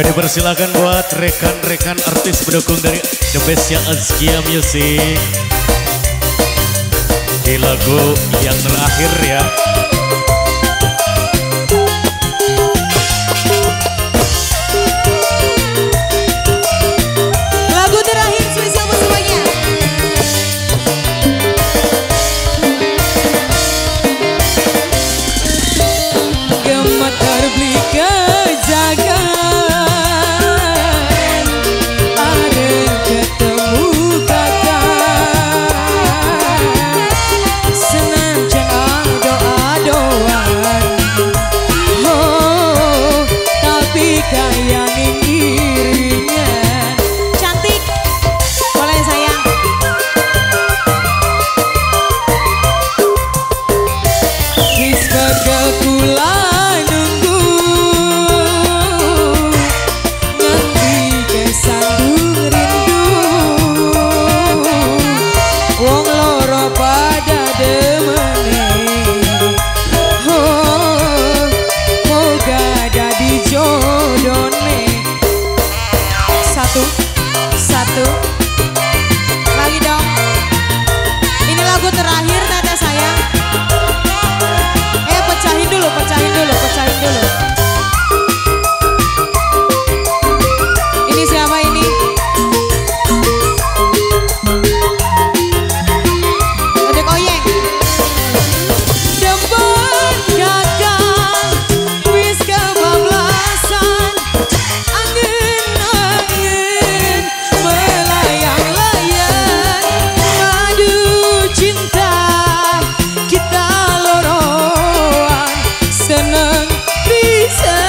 Dan dipersilakan buat rekan-rekan artis pendukung dari The Best yang Azkia Music. Di lagu yang terakhir ya. Lagu terakhir spesial buat semuanya. Gemetar belika jaga. Kayak iringnya cantik, boleh sayang. Wis bakal kula nunggu nganti kesandung rindu. Wong loro pada demene, oh moga dadi jodohne. Satu lagi dong. Ini lagu terakhir Tete sayang. Pecahin dulu. Ini siapa ini? Bebek Oyeng. Depan gagal wis kebablasan. Angin melayang-layang, madu cinta kita loroan, seneng bisa.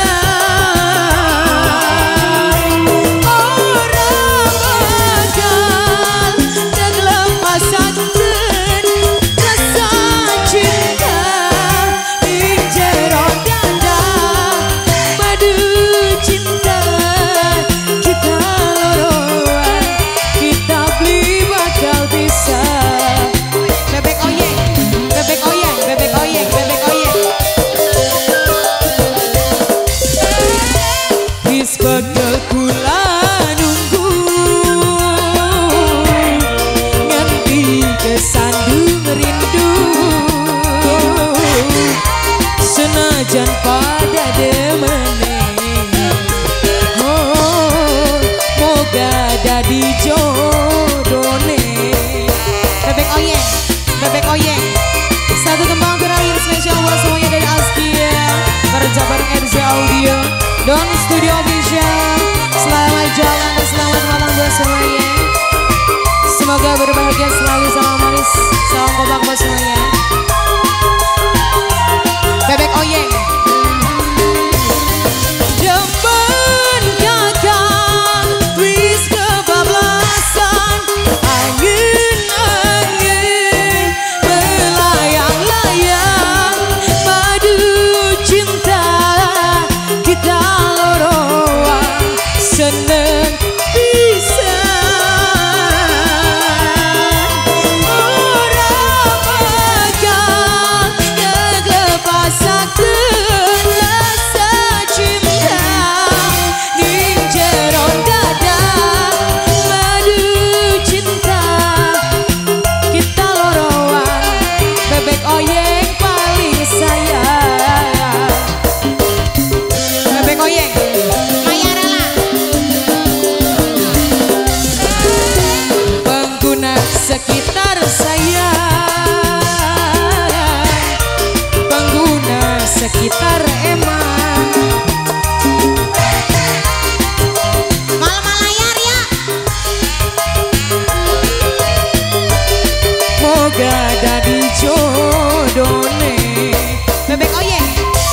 Orang bakal ngelepasakeun rasa cinta di jero dada, madu cinta kita loroan, kita beli bakal bisa. Bebek Oyeng. Wis bakal kula nunggu nganti kesandung rindu. Senajan pada demene, oh moga dadi jodohne. Bebek Oyeng. Satu tembang terakhir spesial buat semuanya dari Azkia, kerja bareng RZ Audio, Don Studio Official. Selamat jalan dan selamat malam buat semuanya. Semoga berbahagia selalu, salam manis, salam kompak buat semuanya. Bebek Oyeng. Demen gagal wis kebablasan, angin melayang-layang, madu cinta kita loroan, seneng bisa. Orang bakal ngelepasakeun rasa cinta ning jero dada, madu cinta kita loroan, Bebek Oyeng paling sayang. Bebek Oyeng, Maya rela. Pengguna sekitar saya, pengguna sekitar emang. Malam layar ya. Moga dadi jodohne. Bebek Oyeng.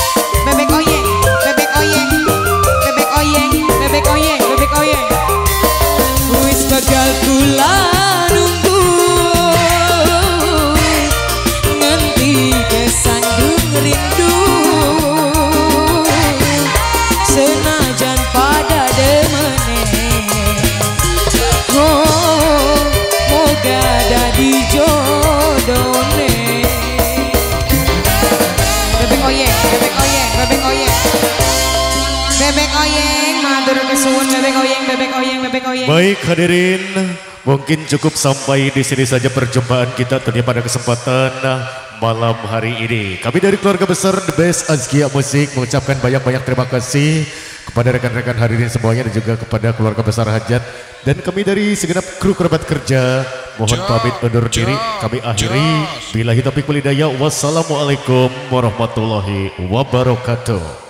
Wis bakal kula nunggu nganti kesandung rindu. Senajan pada demene, oh moga dadi jodohne. Bebek Oyeng. Bebek oyeng, matur kesuwun bebek oyeng, bebek oyeng, bebek oyeng. Baik hadirin, mungkin cukup sampai di sini saja perjumpaan kita ternyata pada kesempatan malam hari ini. Kami dari keluarga besar The Best Azkia Musik mengucapkan banyak-banyak terima kasih kepada rekan-rekan hadirin semuanya dan juga kepada keluarga besar Hajat. Dan kami dari segenap kru kerabat kerja mohon pamit undur diri. Kami akhiri. Billahi taufiq wal hidayah. Wassalamualaikum warahmatullahi wabarakatuh.